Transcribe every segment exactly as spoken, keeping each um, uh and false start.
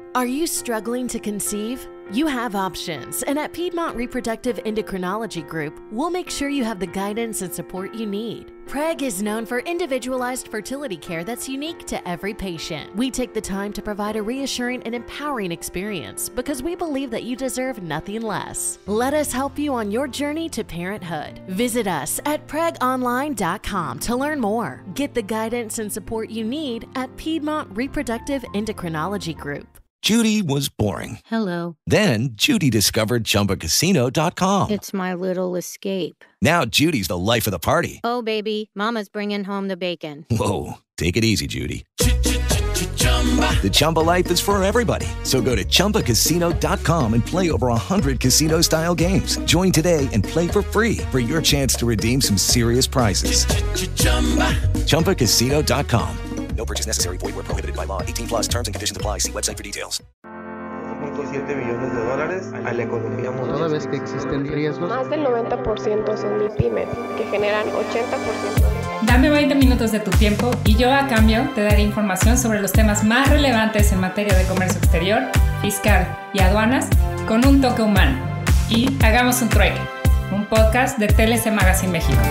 Are you struggling to conceive? You have options, and at Piedmont Reproductive Endocrinology Group, we'll make sure you have the guidance and support you need. Preg is known for individualized fertility care that's unique to every patient. We take the time to provide a reassuring and empowering experience because we believe that you deserve nothing less. Let us help you on your journey to parenthood. Visit us at preg online dot com to learn more. Get the guidance and support you need at Piedmont Reproductive Endocrinology Group. Judy was boring. Hello. Then Judy discovered Chumba Casino dot com. It's my little escape. Now Judy's the life of the party. Oh, baby, mama's bringing home the bacon. Whoa, take it easy, Judy. The Chumba life is for everybody. So go to Chumba Casino dot com and play over one hundred casino-style games. Join today and play for free for your chance to redeem some serious prizes. Chumba Casino dot com. No purchase necessary. Void where prohibited by law. eighteen plus terms and conditions apply. See website for details. uno punto siete billones de dólares a la economía mundial. Toda vez que existen riesgos. Más del noventa por ciento son MIPYMES, que generan ochenta por ciento de... Dame veinte minutos de tu tiempo y yo a cambio te daré información sobre los temas más relevantes en materia de comercio exterior, fiscal y aduanas con un toque humano. Y hagamos un trueque, un podcast de T L C Magazine México.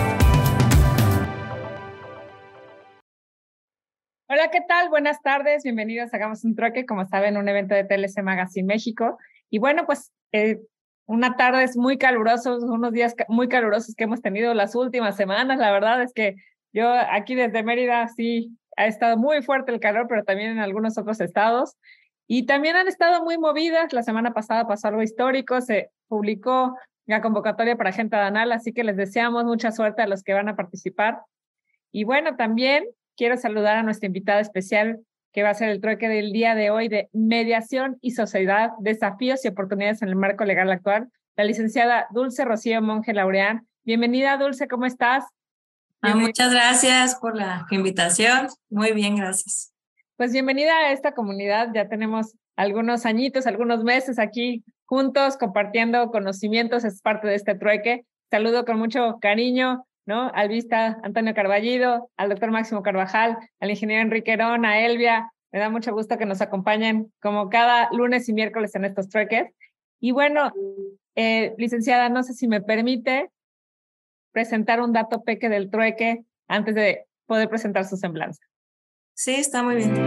Hola, ¿qué tal? Buenas tardes, bienvenidos a Hagamos un Trueque, como saben, un evento de T L C Magazine México. Y bueno, pues eh, una tarde es muy calurosos, unos días muy calurosos que hemos tenido las últimas semanas. La verdad es que yo aquí desde Mérida sí ha estado muy fuerte el calor, pero también en algunos otros estados. Y también han estado muy movidas. La semana pasada pasó algo histórico, se publicó la convocatoria para Agenda Aduanal, así que les deseamos mucha suerte a los que van a participar. Y bueno, también quiero saludar a nuestra invitada especial, que va a ser el trueque del día de hoy de Mediación y Sociedad, Desafíos y Oportunidades en el Marco Legal Actual, la licenciada Dulce Rocío Monge Laureán. Bienvenida, Dulce, ¿cómo estás? Ah, muchas gracias por la invitación. Muy bien, gracias. Pues bienvenida a esta comunidad. Ya tenemos algunos añitos, algunos meses aquí juntos compartiendo conocimientos. Es parte de este trueque. Saludo con mucho cariño, ¿no? Al vista Antonio Carballido, al doctor Máximo Carvajal, al ingeniero Enrique Herón, a Elvia. Me da mucho gusto que nos acompañen como cada lunes y miércoles en estos trueques. Y bueno, eh, licenciada, no sé si me permite presentar un dato peque del trueque antes de poder presentar su semblanza. Sí, está muy bien.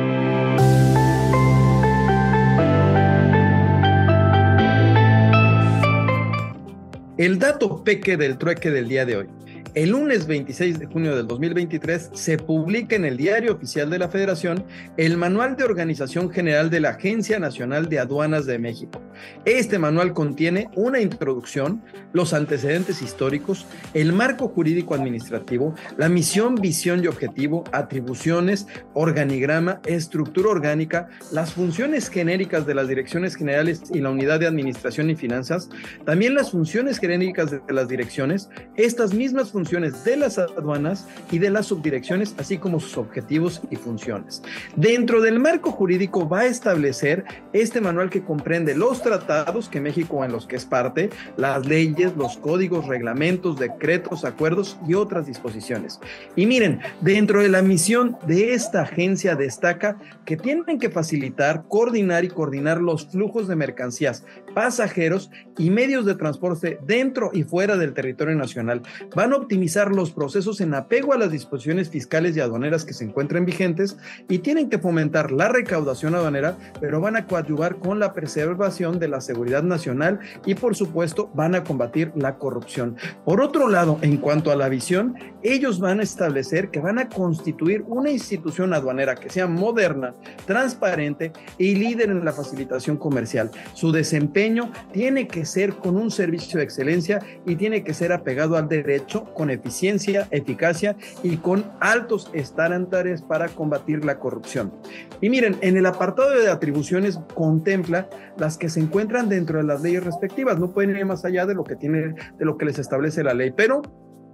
El dato peque del trueque del día de hoy. El lunes veintiséis de junio del dos mil veintitrés se publica en el Diario Oficial de la Federación el Manual de Organización General de la Agencia Nacional de Aduanas de México. Este manual contiene una introducción, los antecedentes históricos, el marco jurídico administrativo, la misión, visión y objetivo, atribuciones, organigrama, estructura orgánica, las funciones genéricas de las direcciones generales y la unidad de administración y finanzas, también las funciones genéricas de las direcciones, estas mismas funciones funciones de las aduanas y de las subdirecciones, así como sus objetivos y funciones. Dentro del marco jurídico va a establecer este manual que comprende los tratados que México en los que es parte, las leyes, los códigos, reglamentos, decretos, acuerdos y otras disposiciones. Y miren, dentro de la misión de esta agencia destaca que tienen que facilitar, coordinar y coordinar los flujos de mercancías, pasajeros y medios de transporte dentro y fuera del territorio nacional. Van a optimizar los procesos en apego a las disposiciones fiscales y aduaneras que se encuentren vigentes y tienen que fomentar la recaudación aduanera, pero van a coadyuvar con la preservación de la seguridad nacional y, por supuesto, van a combatir la corrupción. Por otro lado, en cuanto a la visión, ellos van a establecer que van a constituir una institución aduanera que sea moderna, transparente y líder en la facilitación comercial. Su desempeño tiene que ser con un servicio de excelencia y tiene que ser apegado al derecho, con eficiencia, eficacia y con altos estándares para combatir la corrupción. Y miren, en el apartado de atribuciones contempla las que se encuentran dentro de las leyes respectivas, no pueden ir más allá de lo que tiene, de lo que les establece la ley, pero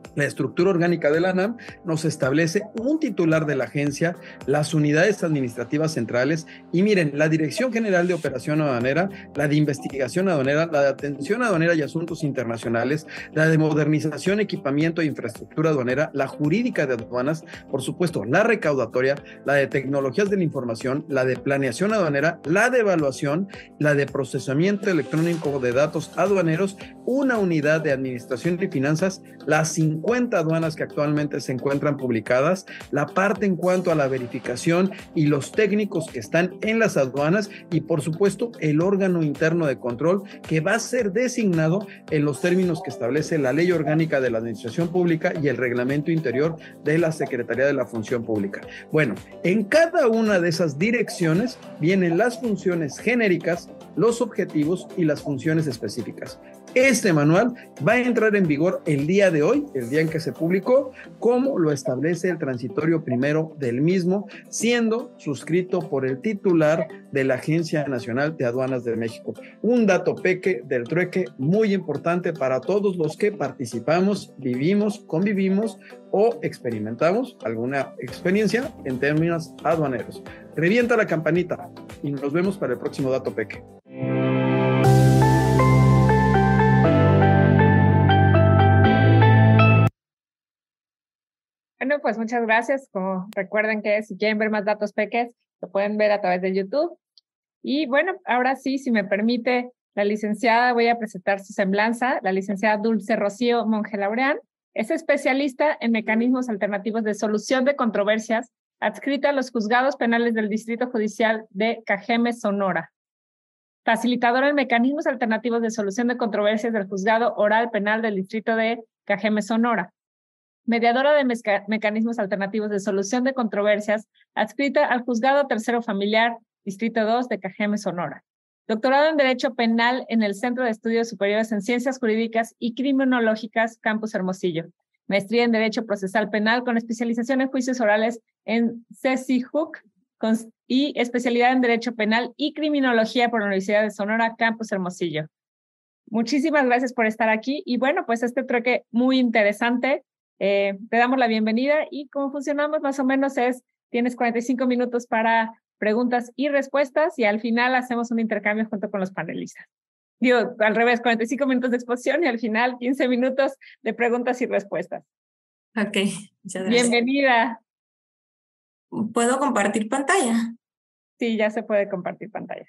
La estructura orgánica de la ANAM nos establece un titular de la agencia, las unidades administrativas centrales y miren, la Dirección General de Operación Aduanera, la de Investigación Aduanera, la de Atención Aduanera y Asuntos Internacionales, la de Modernización, Equipamiento e Infraestructura Aduanera, la Jurídica de Aduanas, por supuesto, la recaudatoria, la de Tecnologías de la Información, la de Planeación Aduanera, la de Evaluación, la de Procesamiento Electrónico de Datos Aduaneros, una unidad de Administración y Finanzas, las cincuenta aduanas que actualmente se encuentran publicadas, la parte en cuanto a la verificación y los técnicos que están en las aduanas y por supuesto el órgano interno de control que va a ser designado en los términos que establece la Ley Orgánica de la Administración Pública y el Reglamento Interior de la Secretaría de la Función Pública. Bueno, en cada una de esas direcciones vienen las funciones genéricas, los objetivos y las funciones específicas. Este manual va a entrar en vigor el día de hoy, el día en que se publicó, como lo establece el transitorio primero del mismo, siendo suscrito por el titular de la Agencia Nacional de Aduanas de México. Un dato peque del trueque muy importante para todos los que participamos, vivimos, convivimos o experimentamos alguna experiencia en términos aduaneros. Revienta la campanita y nos vemos para el próximo dato peque. Bueno, pues muchas gracias. Como recuerden que si quieren ver más datos peques, lo pueden ver a través de YouTube. Y bueno, ahora sí, si me permite, la licenciada, voy a presentar su semblanza. La licenciada Dulce Rocío Monge Laureán es especialista en mecanismos alternativos de solución de controversias, adscrita a los juzgados penales del Distrito Judicial de Cajeme, Sonora. Facilitadora en mecanismos alternativos de solución de controversias del Juzgado Oral Penal del Distrito de Cajeme, Sonora. Mediadora de meca mecanismos alternativos de solución de controversias, adscrita al Juzgado Tercero Familiar, Distrito dos de Cajeme, Sonora. Doctorado en Derecho Penal en el Centro de Estudios Superiores en Ciencias Jurídicas y Criminológicas, Campus Hermosillo. Maestría en Derecho Procesal Penal con especialización en Juicios Orales en C C I J U C y especialidad en Derecho Penal y Criminología por la Universidad de Sonora, Campus Hermosillo. Muchísimas gracias por estar aquí y bueno, pues este trueque muy interesante. Eh, te damos la bienvenida y cómo funcionamos más o menos es, tienes cuarenta y cinco minutos para preguntas y respuestas y al final hacemos un intercambio junto con los panelistas. Digo, al revés, cuarenta y cinco minutos de exposición y al final quince minutos de preguntas y respuestas. Ok, muchas gracias. Bienvenida. ¿Puedo compartir pantalla? Sí, ya se puede compartir pantalla.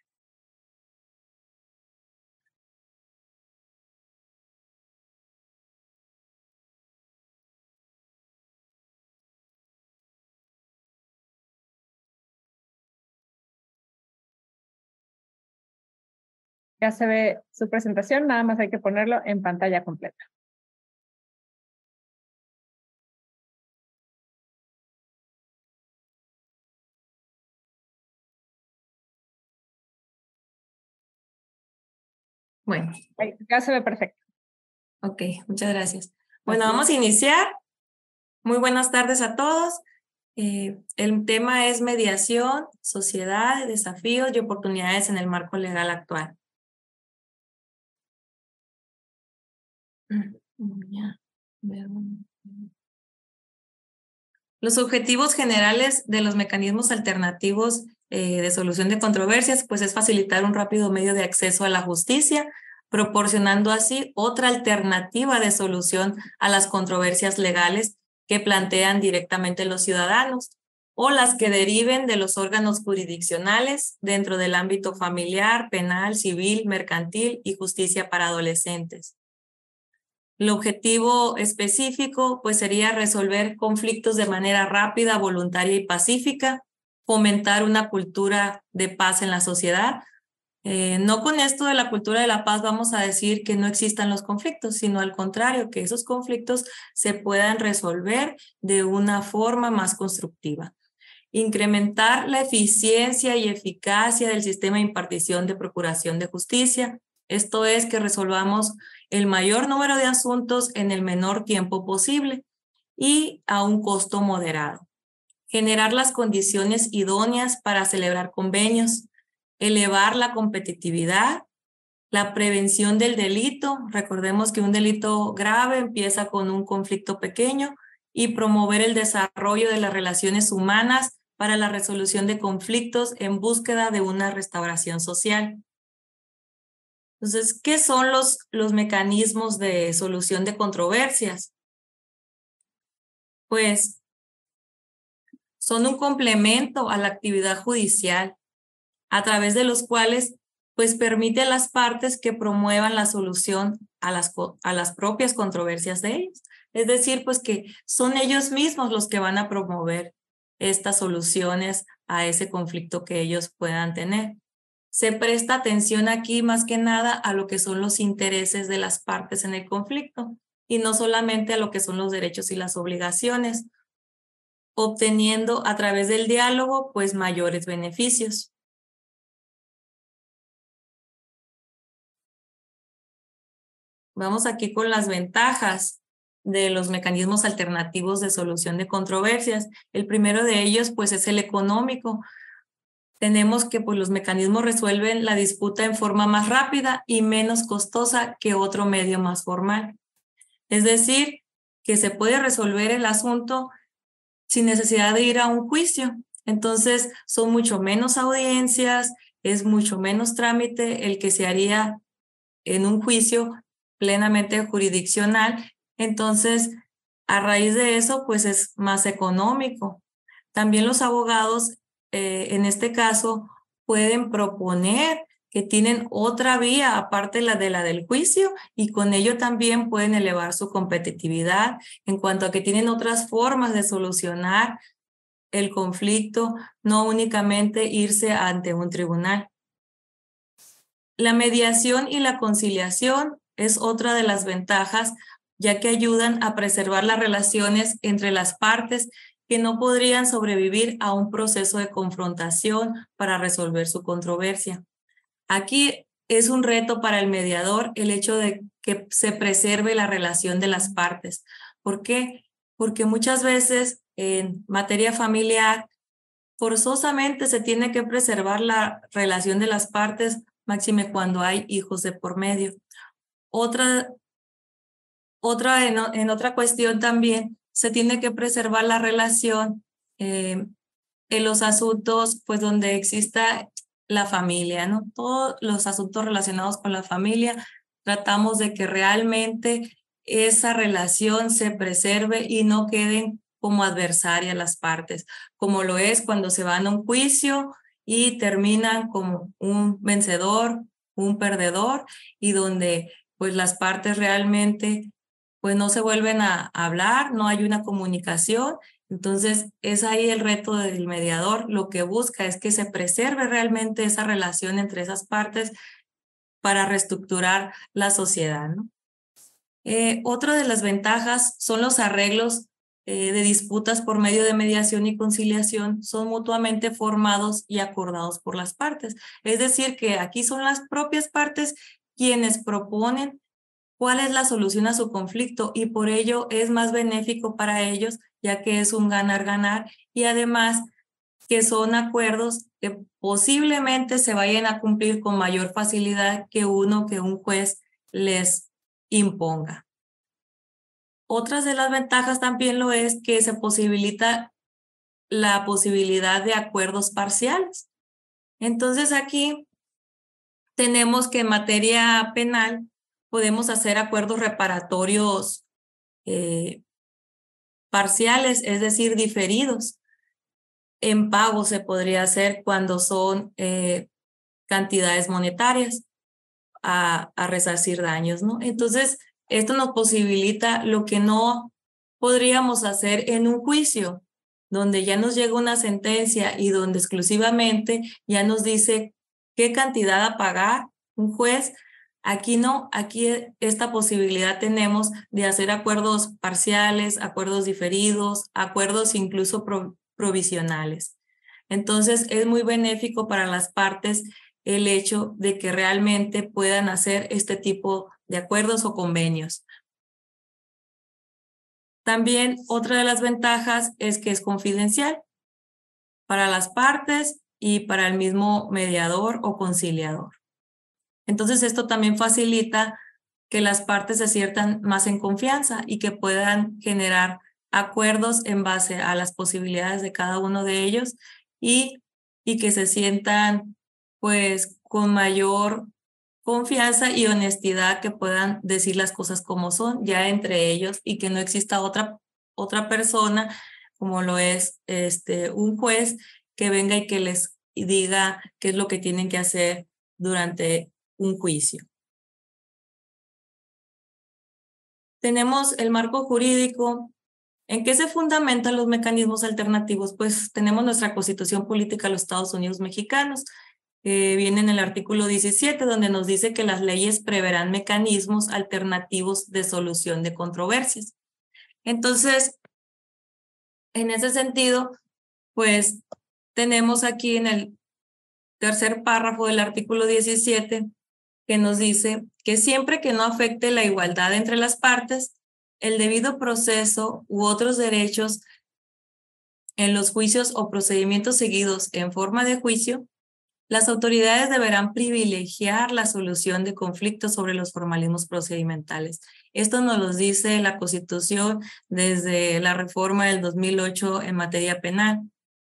Ya se ve su presentación, nada más hay que ponerlo en pantalla completa. Bueno. Ya se ve perfecto. Ok, muchas gracias. Bueno, vamos a iniciar. Muy buenas tardes a todos. Eh, el tema es mediación, sociedad, desafíos y oportunidades en el marco legal actual. Los objetivos generales de los mecanismos alternativos eh, de solución de controversias, pues es facilitar un rápido medio de acceso a la justicia, proporcionando así otra alternativa de solución a las controversias legales que plantean directamente los ciudadanos o las que deriven de los órganos jurisdiccionales dentro del ámbito familiar, penal, civil, mercantil y justicia para adolescentes. El objetivo específico pues sería resolver conflictos de manera rápida, voluntaria y pacífica, fomentar una cultura de paz en la sociedad. Eh, no con esto de la cultura de la paz vamos a decir que no existan los conflictos, sino al contrario, que esos conflictos se puedan resolver de una forma más constructiva. Incrementar la eficiencia y eficacia del sistema de impartición de procuración de justicia. Esto es que resolvamos el mayor número de asuntos en el menor tiempo posible y a un costo moderado. Generar las condiciones idóneas para celebrar convenios, elevar la competitividad La prevención del delito, recordemos que un delito grave empieza con un conflicto pequeño, y promover el desarrollo de las relaciones humanas para la resolución de conflictos en búsqueda de una restauración social. Entonces, ¿qué son los, los mecanismos de solución de controversias? Pues son un complemento a la actividad judicial, a través de los cuales pues permite a las partes que promuevan la solución a las, a las propias controversias de ellos. Es decir, pues que son ellos mismos los que van a promover estas soluciones a ese conflicto que ellos puedan tener. Se presta atención aquí más que nada a lo que son los intereses de las partes en el conflicto y no solamente a lo que son los derechos y las obligaciones, obteniendo a través del diálogo pues mayores beneficios. Vamos aquí con las ventajas de los mecanismos alternativos de solución de controversias. El primero de ellos pues es el económico. Tenemos que pues, los mecanismos resuelven la disputa en forma más rápida y menos costosa que otro medio más formal. Es decir, que se puede resolver el asunto sin necesidad de ir a un juicio. Entonces son mucho menos audiencias, es mucho menos trámite el que se haría en un juicio plenamente jurisdiccional. Entonces, a raíz de eso, pues es más económico. También los abogados, eh, en este caso, pueden proponer que tienen otra vía aparte de la de la del juicio y con ello también pueden elevar su competitividad en cuanto a que tienen otras formas de solucionar el conflicto, no únicamente irse ante un tribunal. La mediación y la conciliación es otra de las ventajas, ya que ayudan a preservar las relaciones entre las partes que no podrían sobrevivir a un proceso de confrontación para resolver su controversia. Aquí es un reto para el mediador el hecho de que se preserve la relación de las partes. ¿Por qué? Porque muchas veces en materia familiar forzosamente se tiene que preservar la relación de las partes, máxime cuando hay hijos de por medio. Otra, otra en, en otra cuestión también, se tiene que preservar la relación eh, en los asuntos pues, donde exista la familia, ¿no? Todos los asuntos relacionados con la familia, tratamos de que realmente esa relación se preserve y no queden como adversarias las partes, como lo es cuando se van a un juicio y terminan como un vencedor, un perdedor, y donde pues las partes realmente pues no se vuelven a hablar, no hay una comunicación. Entonces es ahí el reto del mediador, lo que busca es que se preserve realmente esa relación entre esas partes para reestructurar la sociedad, ¿no? Eh, otra de las ventajas son los arreglos eh, de disputas por medio de mediación y conciliación, son mutuamente formados y acordados por las partes. Es decir, que aquí son las propias partes quienes proponen cuál es la solución a su conflicto y por ello es más benéfico para ellos, ya que es un ganar-ganar y además que son acuerdos que posiblemente se vayan a cumplir con mayor facilidad que uno que un juez les imponga. Otras de las ventajas también lo es que se posibilita la posibilidad de acuerdos parciales. Entonces aquí tenemos que en materia penal podemos hacer acuerdos reparatorios eh, parciales, es decir, diferidos. En pago se podría hacer cuando son eh, cantidades monetarias a, a resarcir daños, ¿no? Entonces, esto nos posibilita lo que no podríamos hacer en un juicio, donde ya nos llega una sentencia y donde exclusivamente ya nos dice qué cantidad a pagar un juez. Aquí no, aquí esta posibilidad tenemos de hacer acuerdos parciales, acuerdos diferidos, acuerdos incluso pro, provisionales. Entonces es muy benéfico para las partes el hecho de que realmente puedan hacer este tipo de acuerdos o convenios. También otra de las ventajas es que es confidencial para las partes y para el mismo mediador o conciliador. Entonces esto también facilita que las partes se sientan más en confianza y que puedan generar acuerdos en base a las posibilidades de cada uno de ellos y, y que se sientan pues con mayor confianza y honestidad, que puedan decir las cosas como son ya entre ellos y que no exista otra, otra persona como lo es este, un juez que venga y que les diga qué es lo que tienen que hacer durante un juicio. Tenemos el marco jurídico. ¿En qué se fundamentan los mecanismos alternativos? Pues tenemos nuestra Constitución Política de los Estados Unidos Mexicanos, que viene en el artículo diecisiete, donde nos dice que las leyes preverán mecanismos alternativos de solución de controversias. Entonces, en ese sentido, pues tenemos aquí en el tercer párrafo del artículo diecisiete que nos dice que siempre que no afecte la igualdad entre las partes, el debido proceso u otros derechos en los juicios o procedimientos seguidos en forma de juicio, las autoridades deberán privilegiar la solución de conflictos sobre los formalismos procedimentales. Esto nos lo dice la Constitución desde la reforma del dos mil ocho en materia penal.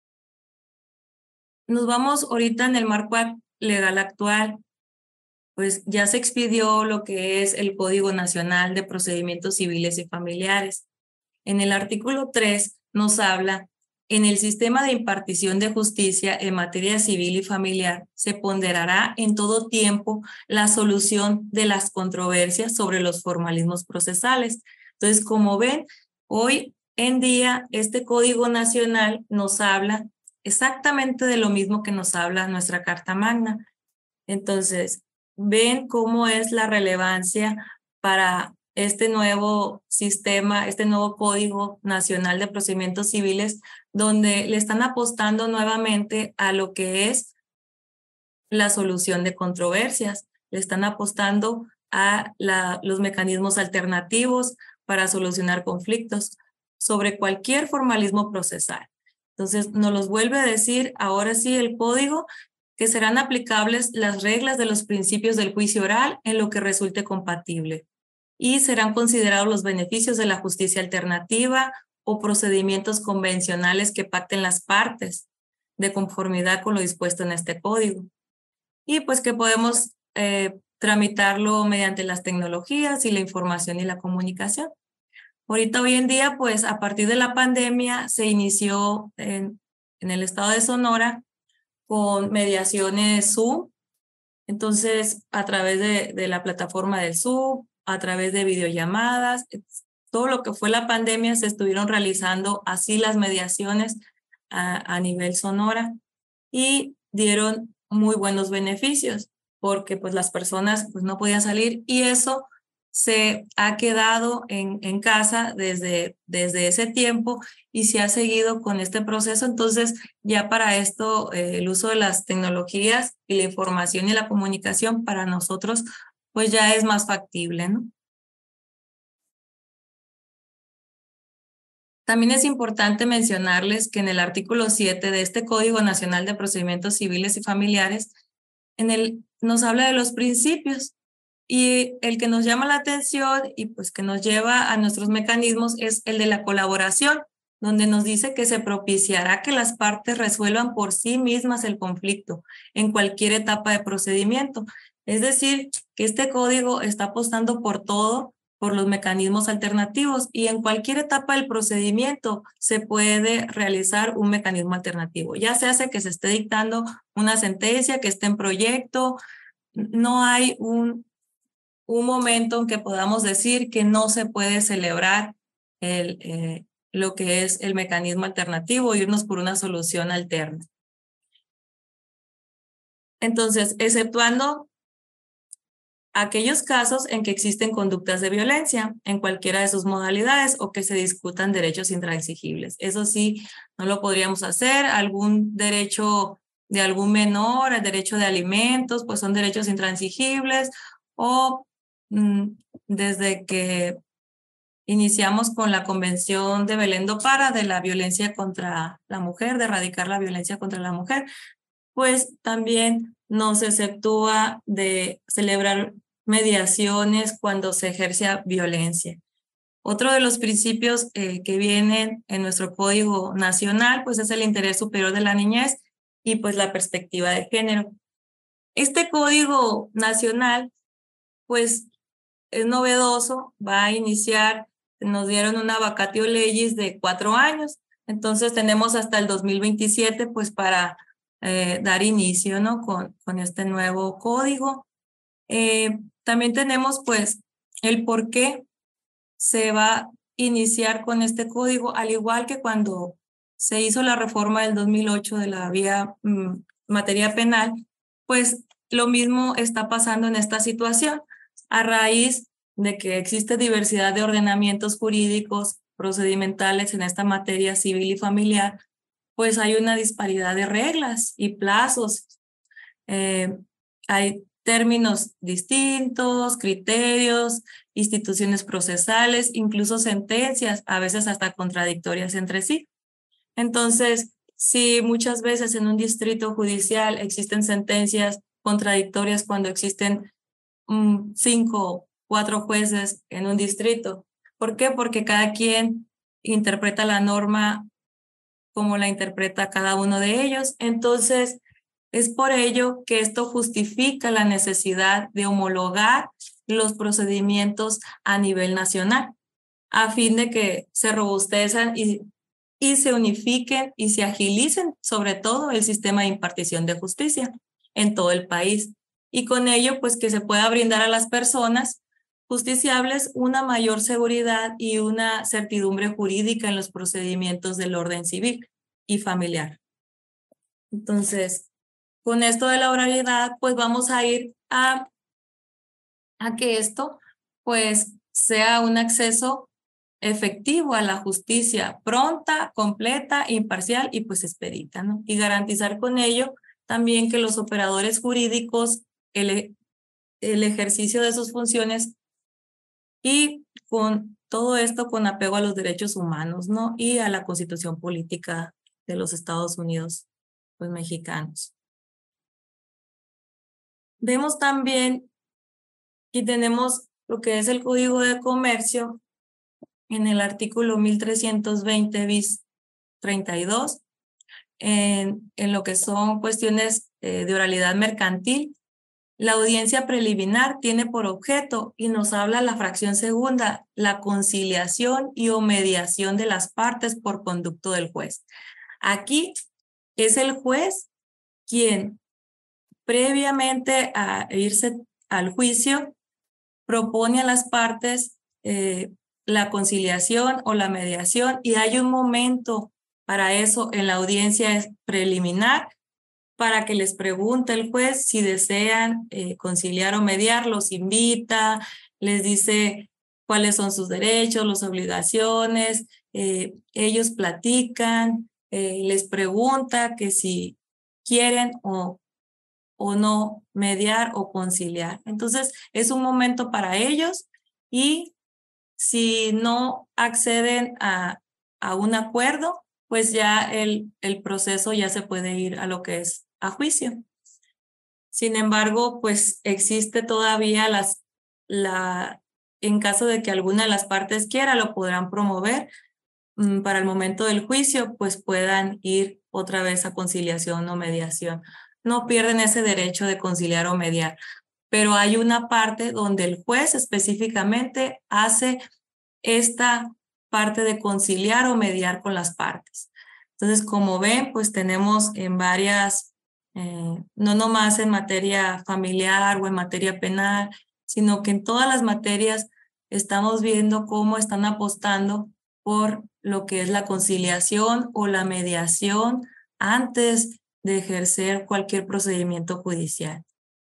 Nos vamos ahorita en el marco legal actual. Pues ya se expidió lo que es el Código Nacional de Procedimientos Civiles y Familiares. En el artículo tres nos habla: en el sistema de impartición de justicia en materia civil y familiar se ponderará en todo tiempo la solución de las controversias sobre los formalismos procesales. Entonces, como ven, hoy en día este Código Nacional nos habla exactamente de lo mismo que nos habla nuestra Carta Magna. Entonces, ven cómo es la relevancia para este nuevo sistema, este nuevo Código Nacional de Procedimientos Civiles, donde le están apostando nuevamente a lo que es la solución de controversias. Le están apostando a la, los mecanismos alternativos para solucionar conflictos sobre cualquier formalismo procesal. Entonces, nos los vuelve a decir ahora sí el código, que serán aplicables las reglas de los principios del juicio oral en lo que resulte compatible, y serán considerados los beneficios de la justicia alternativa o procedimientos convencionales que pacten las partes de conformidad con lo dispuesto en este código. Y pues que podemos eh, tramitarlo mediante las tecnologías y la información y la comunicación. Ahorita, hoy en día, pues a partir de la pandemia se inició en, en el estado de Sonora con mediaciones Zoom. Entonces, a través de, de la plataforma del Zoom, a través de videollamadas, todo lo que fue la pandemia se estuvieron realizando así las mediaciones a, a nivel Sonora y dieron muy buenos beneficios porque pues las personas pues, no podían salir, y eso se ha quedado en, en casa desde, desde ese tiempo y se ha seguido con este proceso. Entonces, ya para esto, eh, el uso de las tecnologías y la información y la comunicación para nosotros, pues ya es más factible, ¿no? También es importante mencionarles que en el artículo siete de este Código Nacional de Procedimientos Civiles y Familiares, en el, nos habla de los principios. Y el que nos llama la atención y pues que nos lleva a nuestros mecanismos es el de la colaboración, donde nos dice que se propiciará que las partes resuelvan por sí mismas el conflicto en cualquier etapa de procedimiento. Es decir, que este código está apostando por todo, por los mecanismos alternativos, y en cualquier etapa del procedimiento se puede realizar un mecanismo alternativo. Ya se hace que se esté dictando una sentencia, que esté en proyecto, no hay un un momento en que podamos decir que no se puede celebrar el, eh, lo que es el mecanismo alternativo e irnos por una solución alterna. Entonces, exceptuando aquellos casos en que existen conductas de violencia en cualquiera de sus modalidades o que se discutan derechos intransigibles. Eso sí, no lo podríamos hacer. Algún derecho de algún menor, el derecho de alimentos, pues son derechos intransigibles, o desde que iniciamos con la Convención de Belén do Pará de la violencia contra la mujer, de erradicar la violencia contra la mujer, pues también no se exceptúa de celebrar mediaciones cuando se ejerce violencia. Otro de los principios eh, que vienen en nuestro Código Nacional pues es el interés superior de la niñez y pues la perspectiva de género. Este Código Nacional pues es novedoso, va a iniciar, nos dieron una vacatio legis de cuatro años, entonces tenemos hasta el dos mil veintisiete pues para eh, dar inicio, ¿no? con, con este nuevo código. Eh, también tenemos pues el por qué se va a iniciar con este código, al igual que cuando se hizo la reforma del dos mil ocho de la vía mm, materia penal, pues lo mismo está pasando en esta situación, a raíz de que existe diversidad de ordenamientos jurídicos, procedimentales en esta materia civil y familiar, pues hay una disparidad de reglas y plazos. Eh, hay términos distintos, criterios, instituciones procesales, incluso sentencias, a veces hasta contradictorias entre sí. Entonces, si muchas veces en un distrito judicial existen sentencias contradictorias cuando existen um, cinco, cuatro jueces en un distrito, ¿por qué? Porque cada quien interpreta la norma como la interpreta cada uno de ellos. Entonces, es por ello que esto justifica la necesidad de homologar los procedimientos a nivel nacional, a fin de que se robustezcan y, y se unifiquen y se agilicen, sobre todo, el sistema de impartición de justicia en todo el país. Y con ello, pues que se pueda brindar a las personas justiciables una mayor seguridad y una certidumbre jurídica en los procedimientos del orden civil y familiar. Entonces, con esto de la oralidad, pues vamos a ir a, a que esto pues sea un acceso efectivo a la justicia pronta, completa, imparcial y pues expedita, ¿no? Y garantizar con ello también que los operadores jurídicos, el, el ejercicio de sus funciones y con todo esto con apego a los derechos humanos, ¿no? Y a la Constitución política de los Estados Unidos, pues mexicanos. Vemos también que tenemos lo que es el Código de Comercio en el artículo mil trescientos veinte bis treinta y dos, en, en lo que son cuestiones eh, de oralidad mercantil. La audiencia preliminar tiene por objeto, y nos habla la fracción segunda, la conciliación y o mediación de las partes por conducto del juez. Aquí es el juez quien, previamente a irse al juicio, propone a las partes eh, la conciliación o la mediación, y hay un momento para eso en la audiencia preliminar para que les pregunte el juez si desean eh, conciliar o mediar, los invita, les dice cuáles son sus derechos, las obligaciones, eh, ellos platican, eh, les pregunta que si quieren o o no mediar o conciliar. Entonces, es un momento para ellos, y si no acceden a, a un acuerdo, pues ya el, el proceso ya se puede ir a lo que es a juicio. Sin embargo, pues existe todavía las, la, en caso de que alguna de las partes quiera, lo podrán promover mmm, para el momento del juicio, pues puedan ir otra vez a conciliación o mediación. No pierden ese derecho de conciliar o mediar, pero hay una parte donde el juez específicamente hace esta parte de conciliar o mediar con las partes. Entonces, como ven, pues tenemos en varias, eh, no nomás en materia familiar o en materia penal, sino que en todas las materias estamos viendo cómo están apostando por lo que es la conciliación o la mediación antes de ejercer cualquier procedimiento judicial.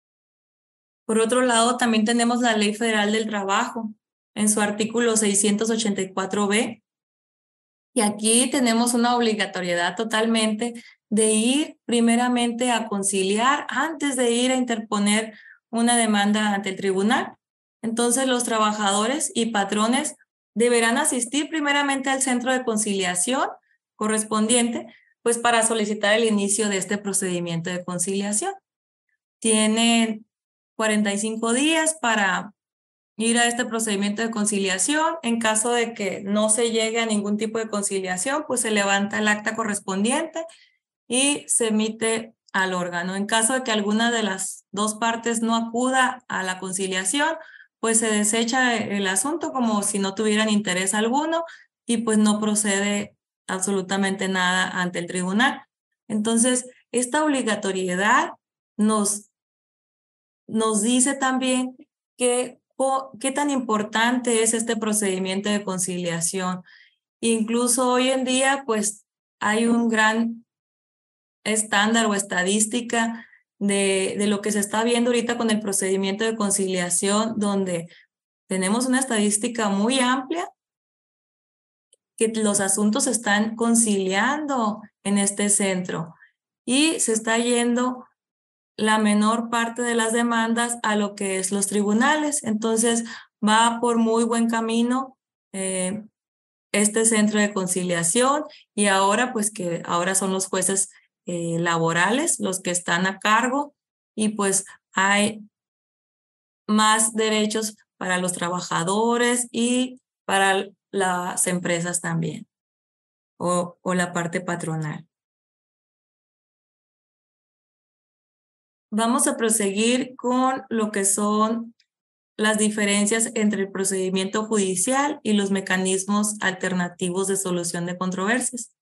Por otro lado, también tenemos la Ley Federal del Trabajo en su artículo seiscientos ochenta y cuatro be, y aquí tenemos una obligatoriedad totalmente de ir primeramente a conciliar antes de ir a interponer una demanda ante el tribunal. Entonces, los trabajadores y patrones deberán asistir primeramente al centro de conciliación correspondiente, pues para solicitar el inicio de este procedimiento de conciliación. tienen cuarenta y cinco días para ir a este procedimiento de conciliación. En caso de que no se llegue a ningún tipo de conciliación, pues se levanta el acta correspondiente y se emite al órgano. En caso de que alguna de las dos partes no acuda a la conciliación, pues se desecha el asunto como si no tuvieran interés alguno y pues no procede absolutamente nada ante el tribunal. Entonces, esta obligatoriedad nos, nos dice también que oh, qué tan importante es este procedimiento de conciliación. Incluso hoy en día, pues hay un gran estándar o estadística de, de lo que se está viendo ahorita con el procedimiento de conciliación, donde tenemos una estadística muy amplia que los asuntos se están conciliando en este centro y se está yendo la menor parte de las demandas a lo que es los tribunales. Entonces va por muy buen camino eh, este centro de conciliación y ahora pues que ahora son los jueces eh, laborales los que están a cargo y pues hay más derechos para los trabajadores y para las empresas también o, o la parte patronal. Vamos a proseguir con lo que son las diferencias entre el procedimiento judicial y los mecanismos alternativos de solución de controversias.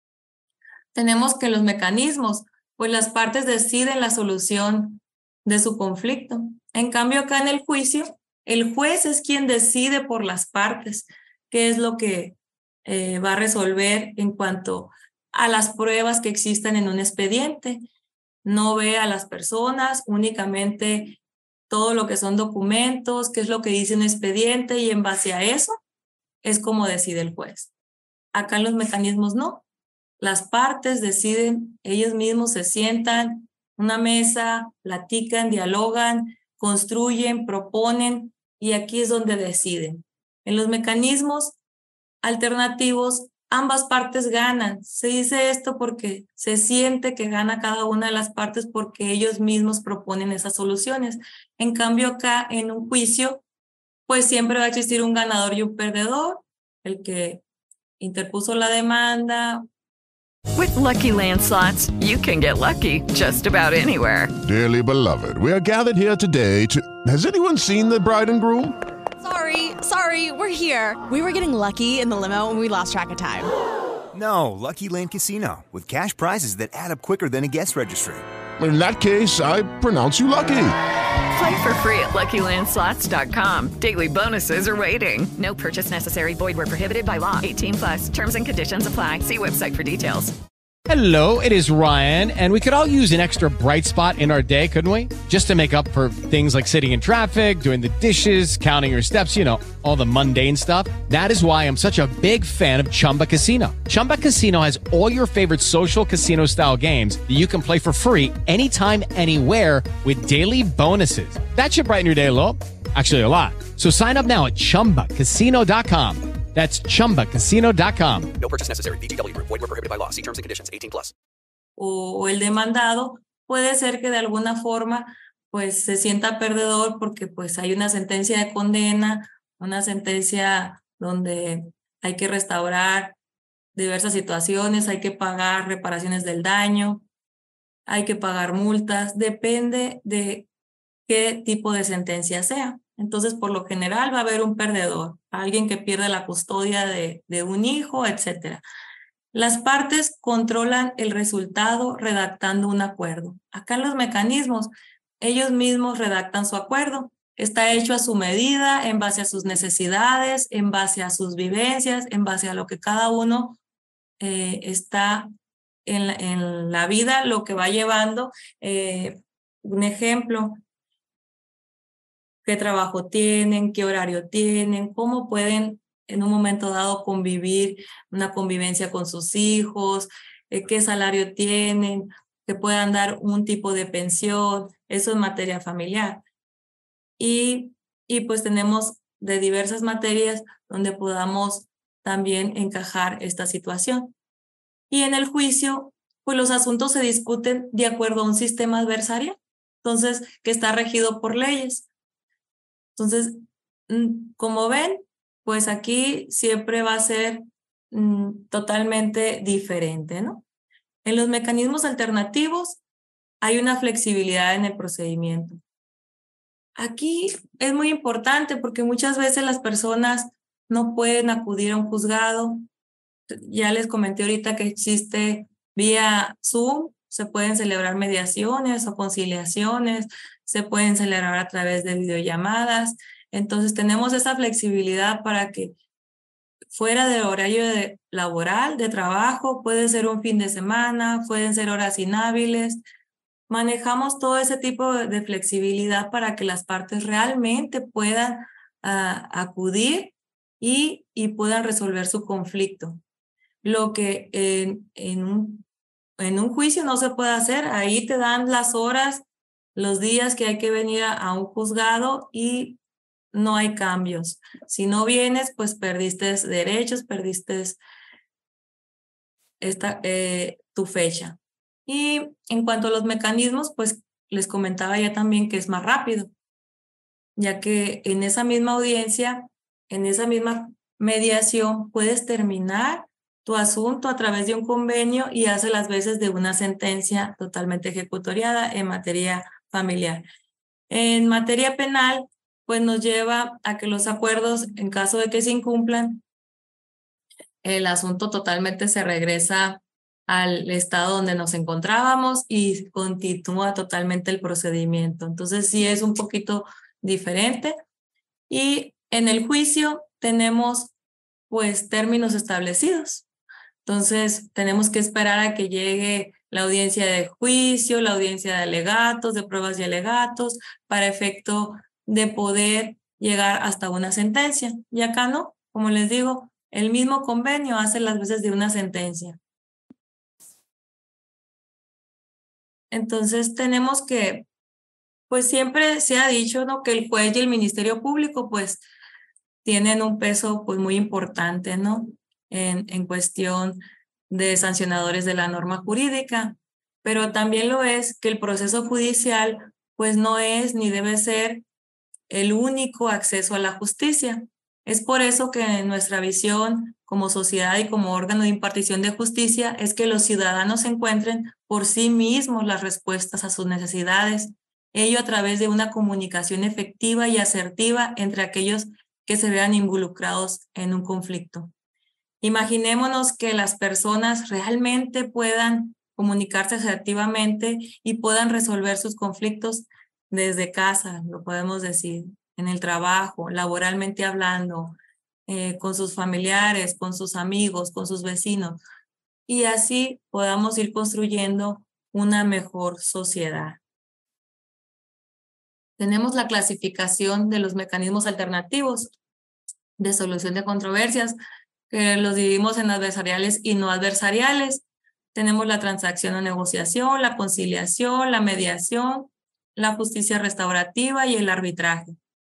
Tenemos que los mecanismos, pues las partes deciden la solución de su conflicto. En cambio, acá en el juicio, el juez es quien decide por las partes qué es lo que eh, va a resolver en cuanto a las pruebas que existan en un expediente. No ve a las personas, únicamente todo lo que son documentos, qué es lo que dice un expediente y en base a eso es como decide el juez. Acá en los mecanismos no. Las partes deciden, ellos mismos se sientan, una mesa, platican, dialogan, construyen, proponen y aquí es donde deciden. En los mecanismos alternativos, ambas partes ganan. Se dice esto porque se siente que gana cada una de las partes porque ellos mismos proponen esas soluciones. En cambio, acá en un juicio, pues siempre va a existir un ganador y un perdedor, el que interpuso la demanda. With Lucky Land Slots, you can get lucky just about anywhere. Dearly beloved, we are gathered here today to... Has anyone seen the bride and groom? Sorry, sorry, we're here. We were getting lucky in the limo and we lost track of time. No, Lucky Land Casino, with cash prizes that add up quicker than a guest registry. In that case, I pronounce you lucky. Play for free at Lucky Land Slots dot com. Daily bonuses are waiting. No purchase necessary. Void where prohibited by law. eighteen plus. Terms and conditions apply. See website for details. Hello, it is Ryan, and we could all use an extra bright spot in our day, couldn't we? Just to make up for things like sitting in traffic, doing the dishes, counting your steps, you know, all the mundane stuff. That is why I'm such a big fan of Chumba Casino. Chumba Casino has all your favorite social casino-style games that you can play for free anytime, anywhere with daily bonuses. That should brighten your day a little. Actually, a lot. So sign up now at chumba casino dot com. That's chumba casino dot com. No purchase necessary. V G W Group. Void where prohibited by law. See terms and conditions. eighteen plus. O el demandado puede ser que de alguna forma pues se sienta perdedor porque pues hay una sentencia de condena, una sentencia donde hay que restaurar diversas situaciones, hay que pagar reparaciones del daño, hay que pagar multas, depende de qué tipo de sentencia sea. Entonces, por lo general va a haber un perdedor, alguien que pierde la custodia de, de un hijo, etcétera. Las partes controlan el resultado redactando un acuerdo. Acá en los mecanismos, ellos mismos redactan su acuerdo. Está hecho a su medida, en base a sus necesidades, en base a sus vivencias, en base a lo que cada uno eh, está en la, en la vida, lo que va llevando. Eh, un ejemplo, qué trabajo tienen, qué horario tienen, cómo pueden en un momento dado convivir, una convivencia con sus hijos, eh, qué salario tienen, que puedan dar un tipo de pensión, eso es materia familiar. Y, y pues tenemos de diversas materias donde podamos también encajar esta situación. Y en el juicio, pues los asuntos se discuten de acuerdo a un sistema adversarial. entonces, que está regido por leyes. Entonces, como ven, pues aquí siempre va a ser mm, totalmente diferente, ¿no? En los mecanismos alternativos hay una flexibilidad en el procedimiento. Aquí es muy importante porque muchas veces las personas no pueden acudir a un juzgado. Ya les comenté ahorita que existe vía Zoom, se pueden celebrar mediaciones o conciliaciones, se pueden celebrar a través de videollamadas. Entonces tenemos esa flexibilidad para que fuera del horario de, laboral, de trabajo, puede ser un fin de semana, pueden ser horas inhábiles. Manejamos todo ese tipo de, de flexibilidad para que las partes realmente puedan uh, acudir y, y puedan resolver su conflicto. Lo que en, en, un, en un juicio no se puede hacer, ahí te dan las horas, los días que hay que venir a, a un juzgado y no hay cambios. Si no vienes, pues perdiste derechos, perdiste esta, eh, tu fecha. Y en cuanto a los mecanismos, pues les comentaba ya también que es más rápido, ya que en esa misma audiencia, en esa misma mediación, puedes terminar tu asunto a través de un convenio y hace las veces de una sentencia totalmente ejecutoriada en materia familiar. En materia penal, pues nos lleva a que los acuerdos, en caso de que se incumplan, el asunto totalmente se regresa al estado donde nos encontrábamos y continúa totalmente el procedimiento. Entonces sí es un poquito diferente. Y en el juicio tenemos pues términos establecidos. Entonces tenemos que esperar a que llegue la audiencia de juicio, la audiencia de alegatos, de pruebas y alegatos, para efecto de poder llegar hasta una sentencia. Y acá no, como les digo, el mismo convenio hace las veces de una sentencia. Entonces tenemos que, pues siempre se ha dicho, ¿no?, que el juez y el Ministerio Público pues tienen un peso pues muy importante, ¿no?, en, en cuestión de sancionadores de la norma jurídica, pero también lo es que el proceso judicial pues no es ni debe ser el único acceso a la justicia. Es por eso que en nuestra visión como sociedad y como órgano de impartición de justicia es que los ciudadanos encuentren por sí mismos las respuestas a sus necesidades, ello a través de una comunicación efectiva y asertiva entre aquellos que se vean involucrados en un conflicto. Imaginémonos que las personas realmente puedan comunicarse asertivamente y puedan resolver sus conflictos desde casa, lo podemos decir, en el trabajo, laboralmente hablando, eh, con sus familiares, con sus amigos, con sus vecinos, y así podamos ir construyendo una mejor sociedad. Tenemos la clasificación de los mecanismos alternativos de solución de controversias, que los dividimos en adversariales y no adversariales. Tenemos la transacción o negociación, la conciliación, la mediación, la justicia restaurativa y el arbitraje.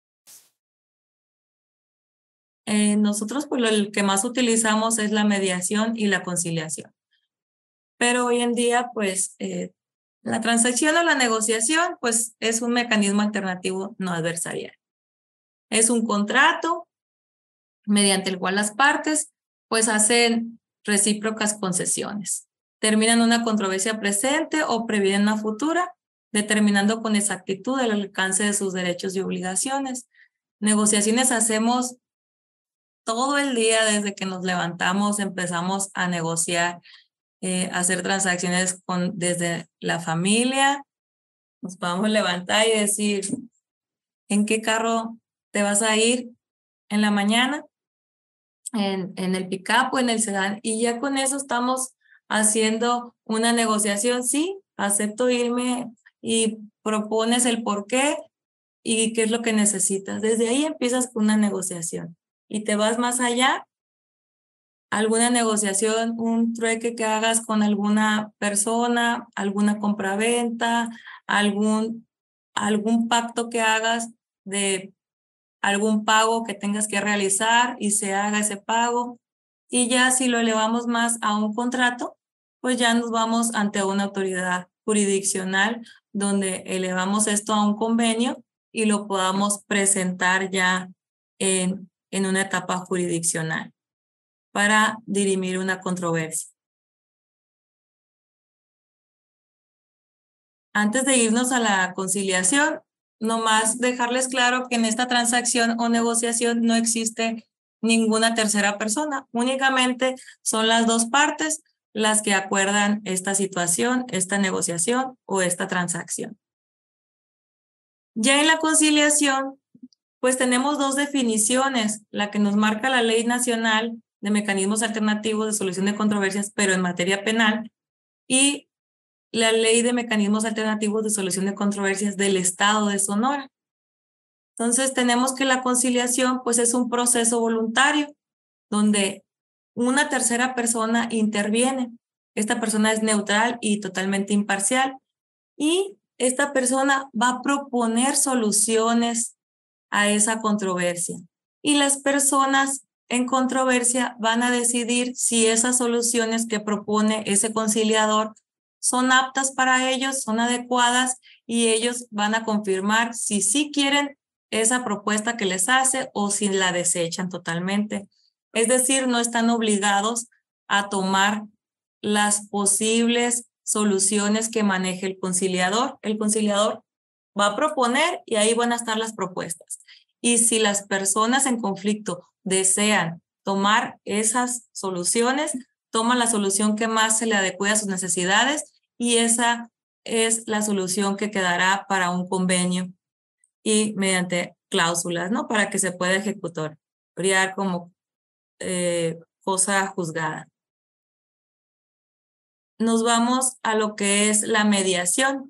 Eh, nosotros pues lo el que más utilizamos es la mediación y la conciliación. Pero hoy en día pues eh, la transacción o la negociación pues es un mecanismo alternativo no adversarial. Es un contrato mediante el cual las partes pues hacen recíprocas concesiones. Terminan una controversia presente o previenen una futura, determinando con exactitud el alcance de sus derechos y obligaciones. Negociaciones hacemos todo el día desde que nos levantamos, empezamos a negociar, eh, hacer transacciones con, desde la familia. Nos podemos levantar y decir, ¿en qué carro te vas a ir en la mañana? En, en el pick-up o en el sedán. Y ya con eso estamos haciendo una negociación. Sí, acepto irme, y propones el por qué y qué es lo que necesitas. Desde ahí empiezas con una negociación y te vas más allá. Alguna negociación, un trueque que hagas con alguna persona, alguna compraventa, algún, algún pacto que hagas de algún pago que tengas que realizar y se haga ese pago. Y ya si lo elevamos más a un contrato, pues ya nos vamos ante una autoridad jurisdiccional donde elevamos esto a un convenio y lo podamos presentar ya en, en una etapa jurisdiccional para dirimir una controversia. Antes de irnos a la conciliación, nomás dejarles claro que en esta transacción o negociación no existe ninguna tercera persona, únicamente son las dos partes las que acuerdan esta situación, esta negociación o esta transacción. Ya en la conciliación, pues tenemos dos definiciones, la que nos marca la Ley Nacional de Mecanismos Alternativos de Solución de Controversias, pero en materia penal, y la Ley de Mecanismos Alternativos de Solución de Controversias del Estado de Sonora. Entonces tenemos que la conciliación pues es un proceso voluntario donde una tercera persona interviene. Esta persona es neutral y totalmente imparcial y esta persona va a proponer soluciones a esa controversia. Y las personas en controversia van a decidir si esas soluciones que propone ese conciliador son aptas para ellos, son adecuadas y ellos van a confirmar si sí quieren esa propuesta que les hace o si la desechan totalmente. Es decir, no están obligados a tomar las posibles soluciones que maneje el conciliador. El conciliador va a proponer y ahí van a estar las propuestas. Y si las personas en conflicto desean tomar esas soluciones, toman la solución que más se le adecue a sus necesidades y esa es la solución que quedará para un convenio y mediante cláusulas, ¿no? Para que se pueda ejecutar como eh, cosa juzgada. Nos vamos a lo que es la mediación.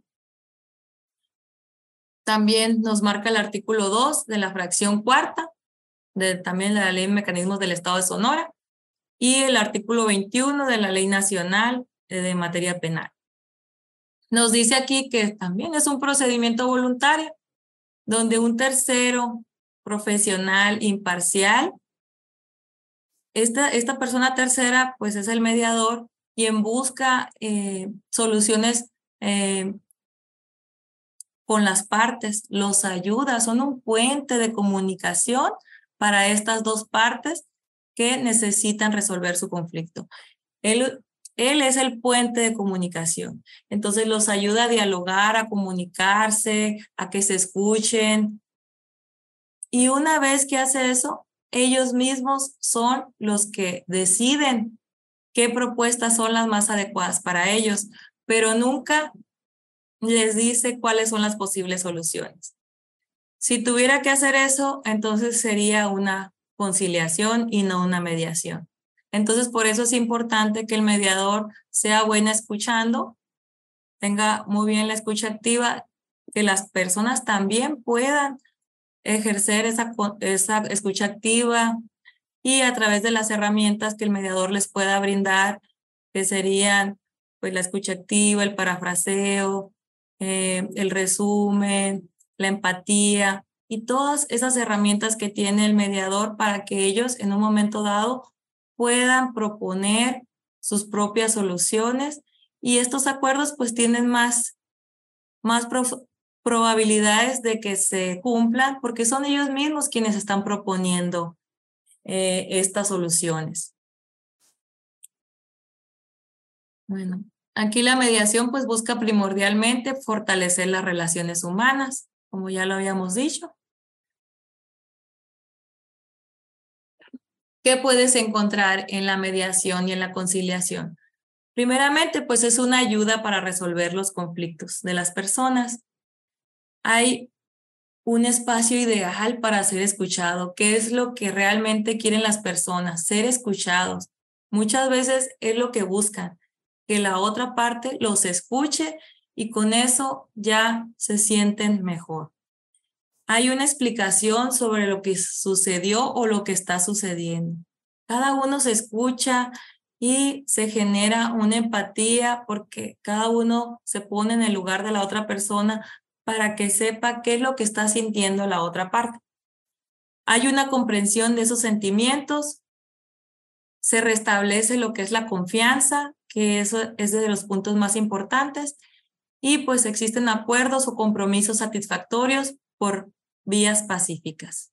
También nos marca el artículo dos de la fracción cuarta, de también la Ley de Mecanismos del Estado de Sonora, y el artículo veintiuno de la Ley Nacional de Materia Penal. Nos dice aquí que también es un procedimiento voluntario, donde un tercero profesional imparcial, esta, esta persona tercera pues es el mediador quien busca eh, soluciones eh, con las partes, los ayuda, son un puente de comunicación para estas dos partes que necesitan resolver su conflicto. Él, él es el puente de comunicación, entonces los ayuda a dialogar, a comunicarse, a que se escuchen. Y una vez que hace eso, ellos mismos son los que deciden qué propuestas son las más adecuadas para ellos, pero nunca les dice cuáles son las posibles soluciones. Si tuviera que hacer eso, entonces sería una conciliación y no una mediación. Entonces, por eso es importante que el mediador sea bueno escuchando, tenga muy bien la escucha activa, que las personas también puedan ejercer esa, esa escucha activa y a través de las herramientas que el mediador les pueda brindar, que serían pues, la escucha activa, el parafraseo, eh, el resumen, la empatía y todas esas herramientas que tiene el mediador para que ellos en un momento dado puedan proponer sus propias soluciones y estos acuerdos pues tienen más, más pro, probabilidades de que se cumplan porque son ellos mismos quienes están proponiendo eh, estas soluciones. Bueno, aquí la mediación pues busca primordialmente fortalecer las relaciones humanas, como ya lo habíamos dicho. ¿Qué puedes encontrar en la mediación y en la conciliación? Primeramente, pues es una ayuda para resolver los conflictos de las personas. Hay un espacio ideal para ser escuchado. ¿Qué es lo que realmente quieren las personas? Ser escuchados. Muchas veces es lo que buscan, que la otra parte los escuche y con eso ya se sienten mejor. Hay una explicación sobre lo que sucedió o lo que está sucediendo. Cada uno se escucha y se genera una empatía porque cada uno se pone en el lugar de la otra persona para que sepa qué es lo que está sintiendo la otra parte. Hay una comprensión de esos sentimientos, se restablece lo que es la confianza, que eso es de los puntos más importantes, y pues existen acuerdos o compromisos satisfactorios por vías pacíficas.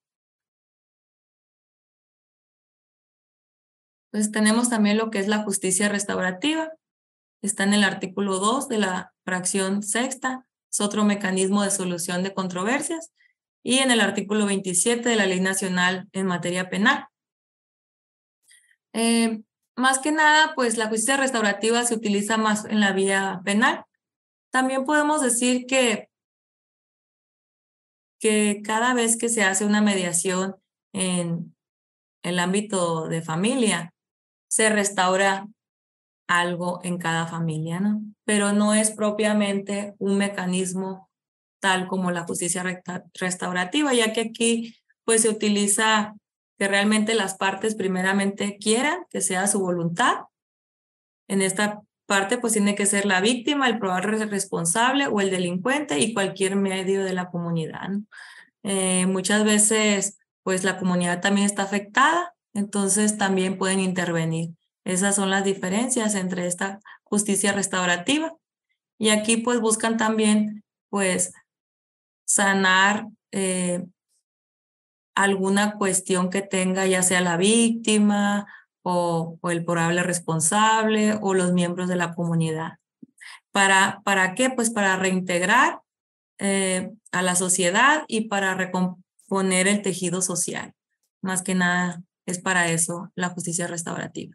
Pues tenemos también lo que es la justicia restaurativa. Está en el artículo dos de la fracción sexta. Es otro mecanismo de solución de controversias. Y en el artículo veintisiete de la Ley Nacional en materia penal. Eh, más que nada, pues la justicia restaurativa se utiliza más en la vía penal. También podemos decir que, que cada vez que se hace una mediación en el ámbito de familia, se restaura algo en cada familia, ¿no? Pero no es propiamente un mecanismo tal como la justicia restaurativa, ya que aquí pues se utiliza que realmente las partes primeramente quieran, que sea su voluntad. En esta parte pues tiene que ser la víctima, el probable responsable o el delincuente y cualquier medio de la comunidad, ¿no? Eh, muchas veces pues la comunidad también está afectada, entonces también pueden intervenir. Esas son las diferencias entre esta justicia restaurativa. Y aquí pues buscan también pues sanar eh, alguna cuestión que tenga ya sea la víctima o, o el probable responsable o los miembros de la comunidad. ¿Para, para qué? Pues para reintegrar eh, a la sociedad y para recomponer el tejido social. Más que nada es para eso la justicia restaurativa.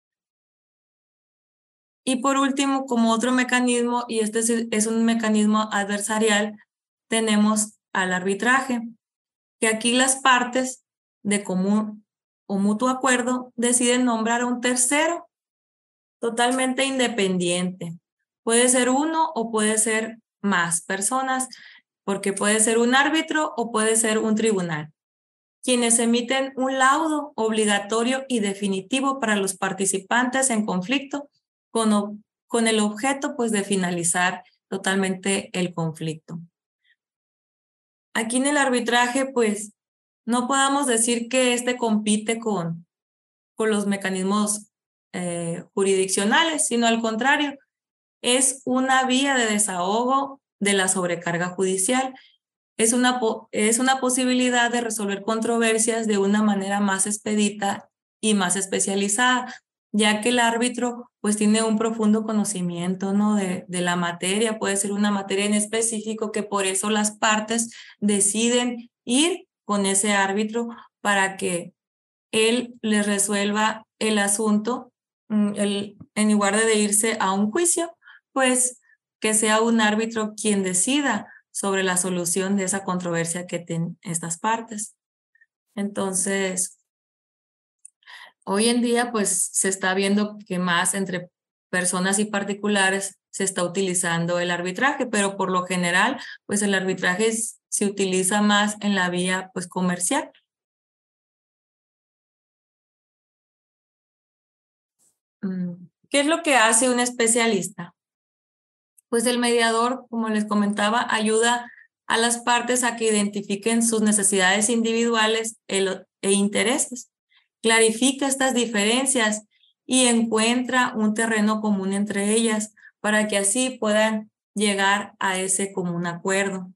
Y por último, como otro mecanismo, y este es un mecanismo adversarial, tenemos al arbitraje, que aquí las partes de común o mutuo acuerdo deciden nombrar a un tercero totalmente independiente. Puede ser uno o puede ser más personas, porque puede ser un árbitro o puede ser un tribunal, quienes emiten un laudo obligatorio y definitivo para los participantes en conflicto con, con el objeto pues, de finalizar totalmente el conflicto. Aquí en el arbitraje, pues, no podamos decir que este compite con, con los mecanismos eh, jurisdiccionales, sino al contrario, es una vía de desahogo de la sobrecarga judicial. Es una, es una posibilidad de resolver controversias de una manera más expedita y más especializada, ya que el árbitro pues tiene un profundo conocimiento, ¿no? de, de la materia, puede ser una materia en específico que por eso las partes deciden ir con ese árbitro para que él les resuelva el asunto, el, en lugar de irse a un juicio, pues que sea un árbitro quien decida sobre la solución de esa controversia que tienen estas partes. Entonces, hoy en día, pues se está viendo que más entre personas y particulares se está utilizando el arbitraje, pero por lo general, pues el arbitraje es, se utiliza más en la vía, pues comercial. ¿Qué es lo que hace un especialista? Pues el mediador, como les comentaba, ayuda a las partes a que identifiquen sus necesidades individuales e intereses, clarifica estas diferencias y encuentra un terreno común entre ellas para que así puedan llegar a ese común acuerdo.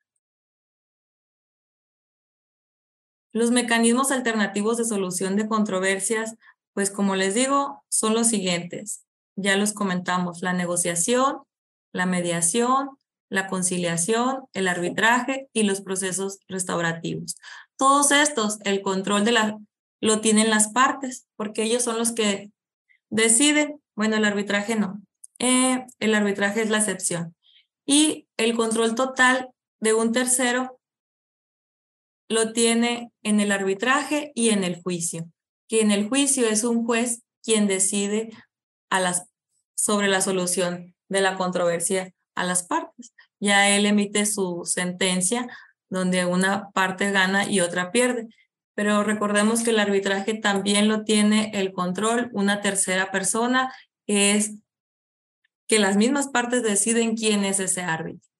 Los mecanismos alternativos de solución de controversias, pues como les digo, son los siguientes. Ya los comentamos, la negociación, la mediación, la conciliación, el arbitraje y los procesos restaurativos. Todos estos, el control de la, lo tienen las partes, porque ellos son los que deciden. Bueno, el arbitraje no. Eh, el arbitraje es la excepción. Y el control total de un tercero lo tiene en el arbitraje y en el juicio, que en el juicio es un juez quien decide a las, sobre la solución de la controversia a las partes. Ya él emite su sentencia donde una parte gana y otra pierde. Pero recordemos que el arbitraje también lo tiene el control una tercera persona, que es que las mismas partes deciden quién es ese árbitro.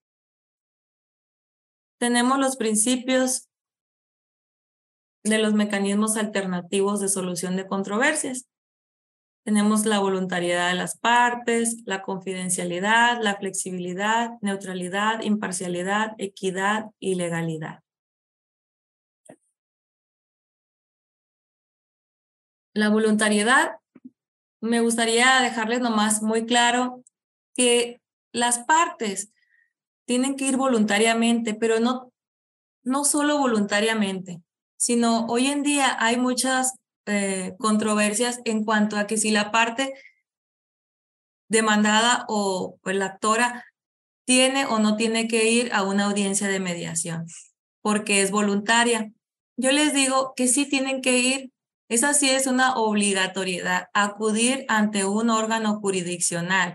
Tenemos los principios de los mecanismos alternativos de solución de controversias. Tenemos la voluntariedad de las partes, la confidencialidad, la flexibilidad, neutralidad, imparcialidad, equidad y legalidad. La voluntariedad, me gustaría dejarles nomás muy claro que las partes tienen que ir voluntariamente, pero no, no solo voluntariamente, sino hoy en día hay muchas eh, controversias en cuanto a que si la parte demandada o, o la actora tiene o no tiene que ir a una audiencia de mediación, porque es voluntaria. Yo les digo que sí tienen que ir. Esa sí es una obligatoriedad, acudir ante un órgano jurisdiccional,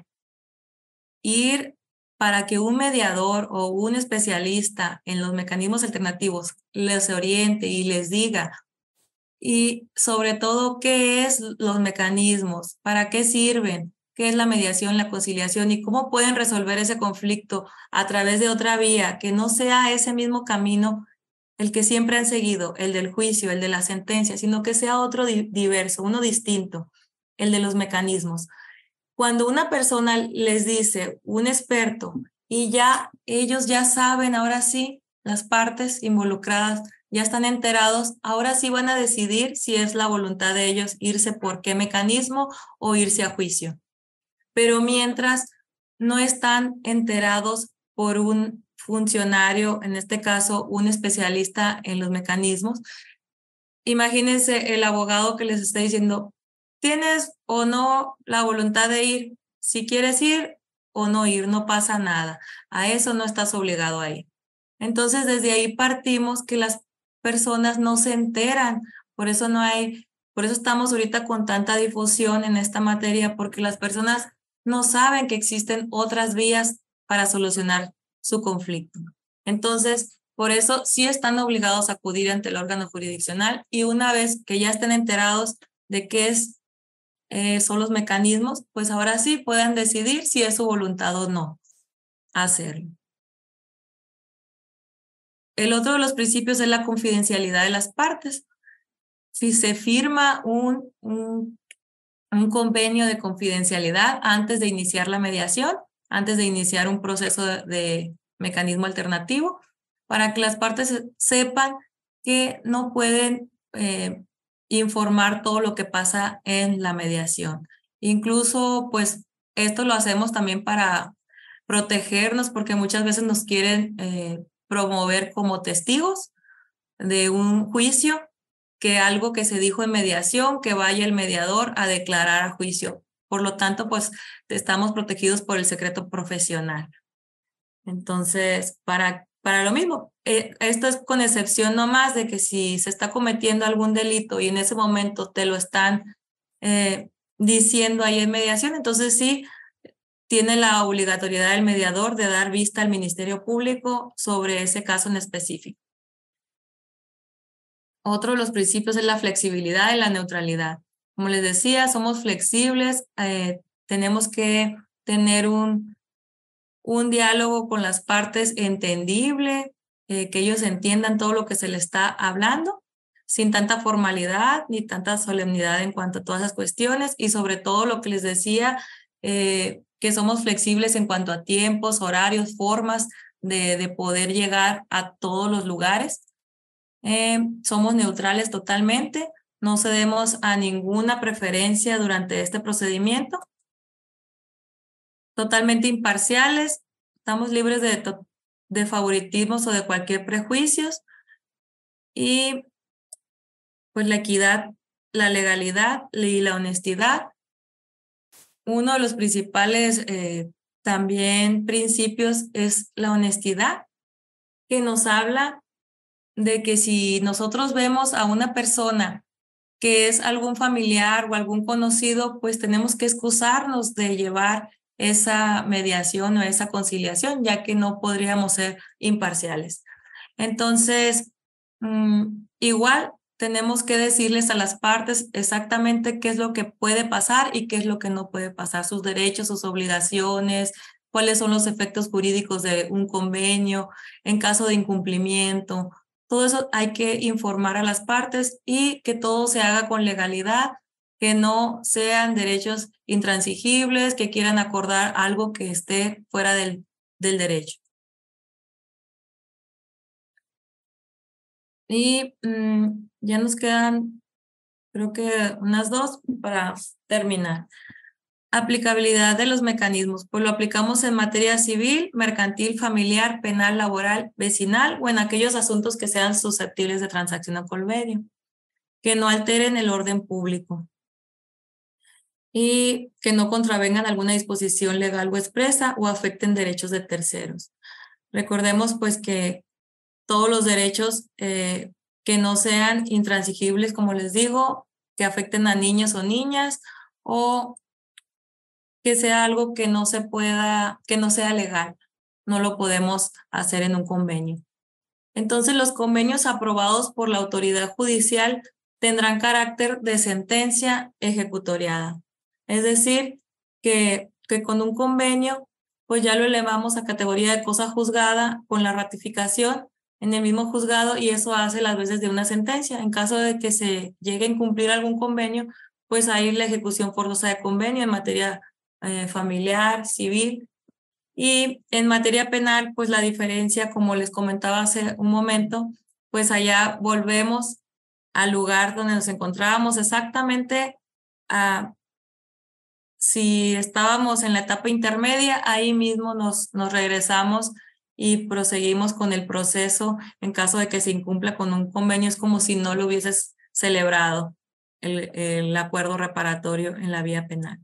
ir para que un mediador o un especialista en los mecanismos alternativos les oriente y les diga, y sobre todo, qué es los mecanismos, para qué sirven, qué es la mediación, la conciliación y cómo pueden resolver ese conflicto a través de otra vía, que no sea ese mismo camino el que siempre han seguido, el del juicio, el de la sentencia, sino que sea otro di- diverso, uno distinto, el de los mecanismos. Cuando una persona les dice, un experto, y ya ellos ya saben, ahora sí, las partes involucradas ya están enterados, ahora sí van a decidir si es la voluntad de ellos irse por qué mecanismo o irse a juicio. Pero mientras no están enterados por un funcionario, en este caso un especialista en los mecanismos, imagínense el abogado que les está diciendo, ¿tienes o no la voluntad de ir? Si quieres ir o no ir, no pasa nada. A eso no estás obligado a ir. Entonces, desde ahí partimos que las personas no se enteran. Por eso no hay, por eso estamos ahorita con tanta difusión en esta materia, porque las personas no saben que existen otras vías para solucionar su conflicto. Entonces, por eso sí están obligados a acudir ante el órgano jurisdiccional y una vez que ya estén enterados de qué es, eh, son los mecanismos, pues ahora sí puedan decidir si es su voluntad o no hacerlo. El otro de los principios es la confidencialidad de las partes. Si se firma un, un, un convenio de confidencialidad antes de iniciar la mediación, antes de iniciar un proceso de, de mecanismo alternativo, para que las partes sepan que no pueden eh, informar todo lo que pasa en la mediación. Incluso, pues, esto lo hacemos también para protegernos, porque muchas veces nos quieren eh, promover como testigos de un juicio, que algo que se dijo en mediación, que vaya el mediador a declarar a juicio. Por lo tanto, pues, estamos protegidos por el secreto profesional. Entonces, para, para lo mismo, eh, esto es con excepción nomás de que si se está cometiendo algún delito y en ese momento te lo están eh, diciendo ahí en mediación, entonces sí tiene la obligatoriedad del mediador de dar vista al Ministerio Público sobre ese caso en específico. Otro de los principios es la flexibilidad y la neutralidad. Como les decía, somos flexibles, eh, tenemos que tener un un diálogo con las partes entendible, eh, que ellos entiendan todo lo que se les está hablando, sin tanta formalidad ni tanta solemnidad en cuanto a todas esas cuestiones y sobre todo lo que les decía, eh, que somos flexibles en cuanto a tiempos, horarios, formas de, de poder llegar a todos los lugares. Eh, somos neutrales totalmente, no cedemos a ninguna preferencia durante este procedimiento. Totalmente imparciales, estamos libres de, de favoritismos o de cualquier prejuicios y pues la equidad, la legalidad y la honestidad. Uno de los principales eh, también principios es la honestidad, que nos habla de que si nosotros vemos a una persona que es algún familiar o algún conocido, pues tenemos que excusarnos de llevar esa mediación o esa conciliación, ya que no podríamos ser imparciales. Entonces, mmm, igual tenemos que decirles a las partes exactamente qué es lo que puede pasar y qué es lo que no puede pasar, sus derechos, sus obligaciones, cuáles son los efectos jurídicos de un convenio, en caso de incumplimiento. Todo eso hay que informar a las partes y que todo se haga con legalidad, que no sean derechos intransigibles, que quieran acordar algo que esté fuera del, del derecho. Y mmm, ya nos quedan, creo que unas dos para terminar. Aplicabilidad de los mecanismos. Pues lo aplicamos en materia civil, mercantil, familiar, penal, laboral, vecinal o en aquellos asuntos que sean susceptibles de transacción o convenio, que no alteren el orden público y que no contravengan alguna disposición legal o expresa o afecten derechos de terceros. Recordemos pues que todos los derechos eh, que no sean intransigibles, como les digo, que afecten a niños o niñas o que sea algo que no se pueda, que no sea legal. No lo podemos hacer en un convenio. Entonces, los convenios aprobados por la autoridad judicial tendrán carácter de sentencia ejecutoriada. Es decir, que, que con un convenio, pues ya lo elevamos a categoría de cosa juzgada con la ratificación en el mismo juzgado y eso hace las veces de una sentencia. En caso de que se llegue a incumplir algún convenio, pues hay la ejecución forzosa de convenio en materia Eh, familiar, civil. Y en materia penal, pues la diferencia, como les comentaba hace un momento, pues allá volvemos al lugar donde nos encontrábamos exactamente. A, si estábamos en la etapa intermedia, ahí mismo nos, nos regresamos y proseguimos con el proceso en caso de que se incumpla con un convenio. Es como si no lo hubieses celebrado el, el acuerdo reparatorio en la vía penal.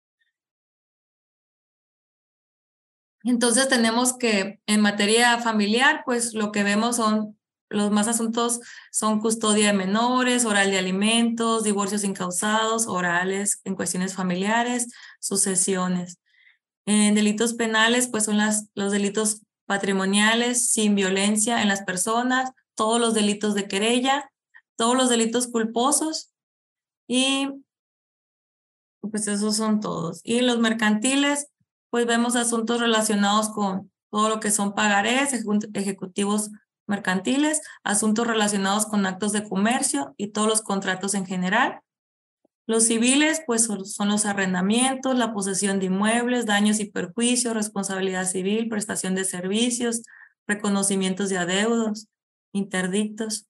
Entonces tenemos que en materia familiar, pues lo que vemos son los más asuntos son custodia de menores, oral de alimentos, divorcios incausados, orales en cuestiones familiares, sucesiones. En delitos penales, pues son las, los delitos patrimoniales sin violencia en las personas, todos los delitos de querella, todos los delitos culposos y pues esos son todos. Y los mercantiles, pues vemos asuntos relacionados con todo lo que son pagarés, ejecutivos mercantiles, asuntos relacionados con actos de comercio y todos los contratos en general. Los civiles, pues son, son los arrendamientos, la posesión de inmuebles, daños y perjuicios, responsabilidad civil, prestación de servicios, reconocimientos de adeudos, interdictos.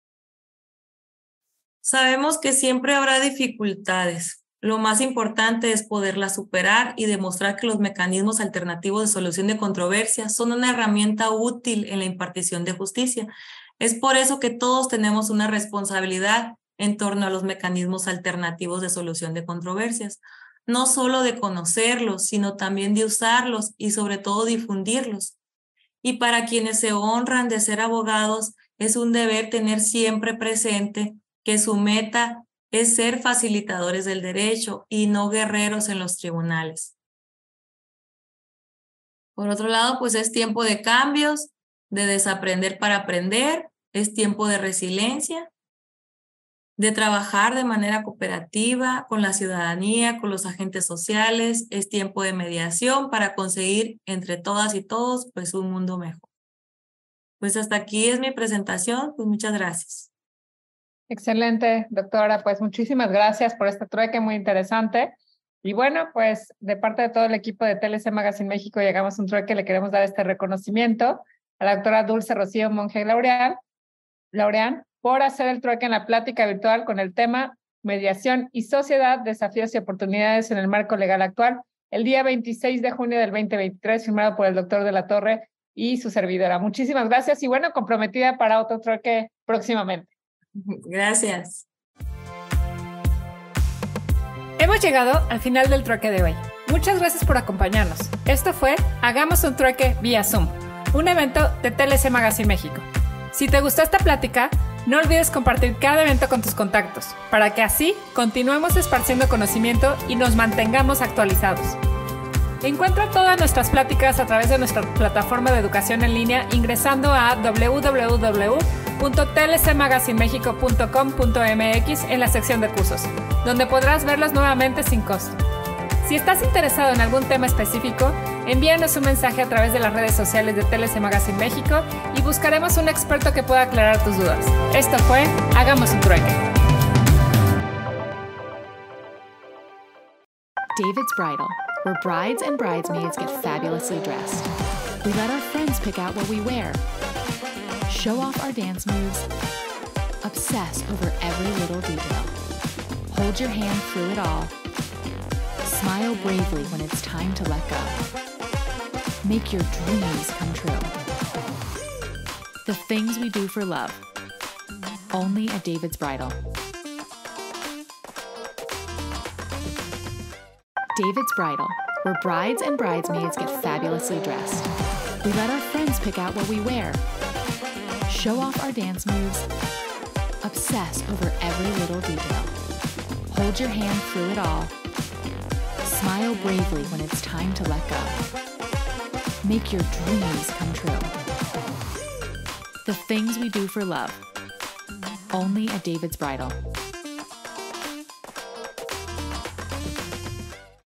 Sabemos que siempre habrá dificultades. Lo más importante es poderlas superar y demostrar que los mecanismos alternativos de solución de controversias son una herramienta útil en la impartición de justicia. Es por eso que todos tenemos una responsabilidad en torno a los mecanismos alternativos de solución de controversias, no solo de conocerlos, sino también de usarlos y sobre todo difundirlos. Y para quienes se honran de ser abogados, es un deber tener siempre presente que su meta es ser facilitadores del derecho y no guerreros en los tribunales. Por otro lado, pues es tiempo de cambios, de desaprender para aprender, es tiempo de resiliencia, de trabajar de manera cooperativa con la ciudadanía, con los agentes sociales, es tiempo de mediación para conseguir entre todas y todos pues un mundo mejor. Pues hasta aquí es mi presentación, pues muchas gracias. Excelente, doctora. Pues muchísimas gracias por este trueque muy interesante. Y bueno, pues de parte de todo el equipo de T L C Magazine México llegamos a un trueque. Le queremos dar este reconocimiento a la doctora Dulce Rocío Monge Laureán, Laureán por hacer el trueque en la plática virtual con el tema Mediación y Sociedad, Desafíos y Oportunidades en el Marco Legal Actual, el día veintiséis de junio del veinte veintitrés, firmado por el doctor de la Torre y su servidora. Muchísimas gracias y bueno, comprometida para otro trueque próximamente. Gracias. Hemos llegado al final del trueque de hoy. Muchas gracias por acompañarnos. Esto fue Hagamos un trueque vía Zoom, un evento de T L C Magazine México. Si te gustó esta plática, no olvides compartir cada evento con tus contactos, para que así continuemos esparciendo conocimiento y nos mantengamos actualizados. Encuentra todas nuestras pláticas a través de nuestra plataforma de educación en línea ingresando a doble u doble u doble u punto t l c magazine mexico punto com punto m x en la sección de cursos, donde podrás verlos nuevamente sin costo. Si estás interesado en algún tema específico, envíanos un mensaje a través de las redes sociales de T L C Magazine México y buscaremos un experto que pueda aclarar tus dudas. Esto fue Hagamos un trueque. David's Bridal, where brides and bridesmaids get fabulously dressed. We let our friends pick out what we wear, show off our dance moves, obsess over every little detail, hold your hand through it all, smile bravely when it's time to let go. Make your dreams come true. The things we do for love, only at David's Bridal. David's Bridal, where brides and bridesmaids get fabulously dressed. We let our friends pick out what we wear, show off our dance moves, obsess over every little detail, hold your hand through it all, smile bravely when it's time to let go. Make your dreams come true. The things we do for love, only at David's Bridal.